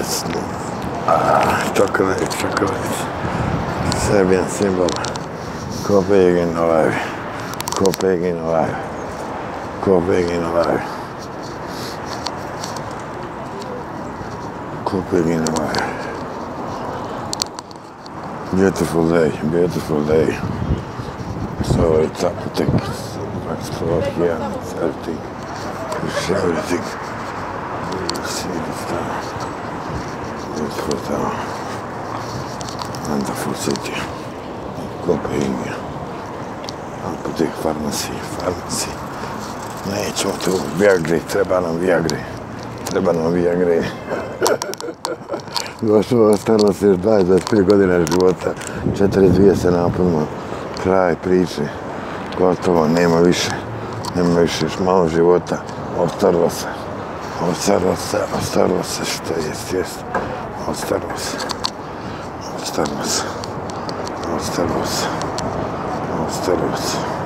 desno. Chocolate. Serbian symbol. Copenhagen alive. Copenhagen alive. Copenhagen alive. Copenhagen alive. Beautiful day. So it's up to explore here, everything. You see this town. Beautiful town. Wonderful city. Copenhagen. Apotek, pharmacy. Nećemo tu, Viagri, treba nam Viagri. Ostalo se još 25 godina života, 42 se napunimo, kraj priče, gotovo, nema više, još malo života, ostalo se, što jest, ostalo se.